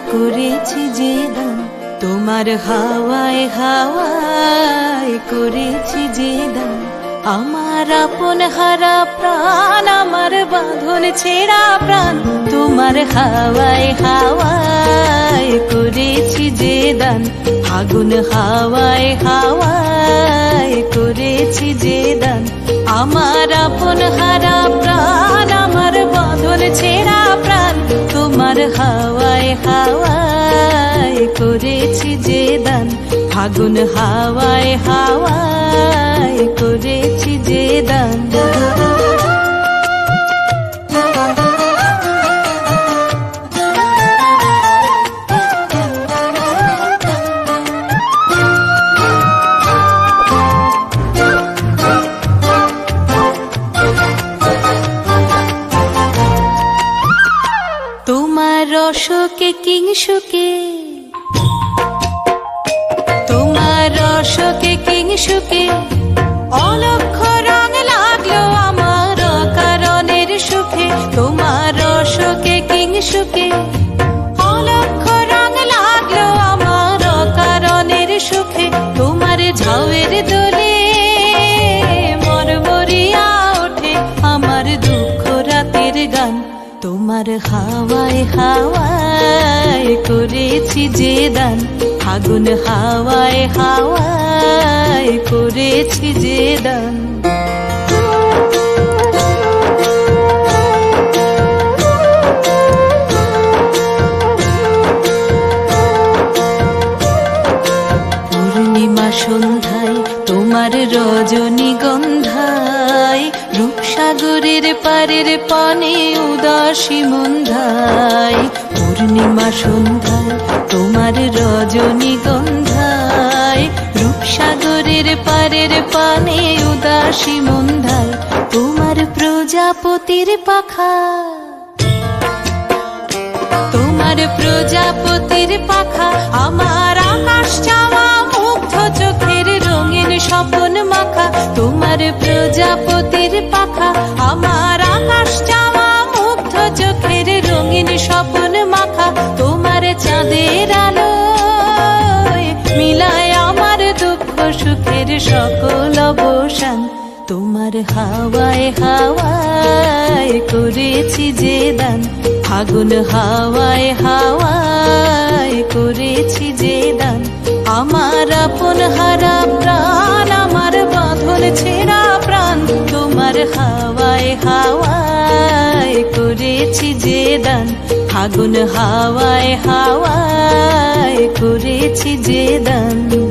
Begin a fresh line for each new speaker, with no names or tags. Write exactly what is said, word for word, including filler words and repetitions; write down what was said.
করেছি যে দান, তোমার হাওয়ায় হাওয়ায় করেছি যে দান। আমার আপন হারা প্রাণ, আমার বাঁধন ছেঁড়া প্রাণ, তোমার হাওয়ায় হাওয়ায় করেছি যে দান। আগুন হাওয়ায় হাওয়ায় করেছি যে দান। আমার আপন হারা প্রাণ, আমার বাঁধন ছেঁড়া প্রাণ, তোমার হাওয়ায় হাওয়ায় করেছি যে দান। আগুন হাওয়ায় হাওয়ায় করেছি যে দান। তোমার রসকে কিংসুকে, তোমার রসকে কিংসুকে অলক্ষ রং লাগলো আমার কারণের সুখে। তোমার রসকে কিংসুকে অলক্ষ রং লাগলো আমার কারণের সুখে। তোমার ঝাউয়ের দোলে মরমরিয়া ওঠে আমার দুঃখ রাতের গান। তোমার হাওয়ায় হাওয়ায় করেছি যে দান। আগুন হাওয়ায় হাওয়ায় করেছি যে দান। পূর্ণিমা সন্ধ্যায় তোমার রজনীগন্ধায়, রূপসাগরের পারের পানে উদাসী মন্ধায়। পূর্ণিমা সন্ধ্যায় তোমার রজনীগন্ধায়, রূপসাগরের পারের পানে উদাসী মন্ধায়। তোমার প্রজাপতির পাখা, তোমার প্রজাপতির পাখা আমার আকাশ চাওয়া মুগ্ধ চোখের রঙিন স্বপন মাখা। তোমার প্রজাপতির পাখা আমার আকাশ চাওয়া মুগ্ধ চোখের রঙিন স্বপন মাখা। তোমার চাঁদের আলো মিলায় আমার দুঃখ সুখের সকল অবসান। তোমার হাওয়ায় হাওয়ায় করেছি যে দান। আগুন হাওয়ায় হাওয়ায় করেছি যে দান। আমার আপন হারা প্রাণ, আমার বাঁধন ছেঁড়া প্রাণ, তোমার হাওয়ায় হাওয়ায় করেছি যে দান। আগুন হাওয়ায় হাওয়ায় করেছি যে দান।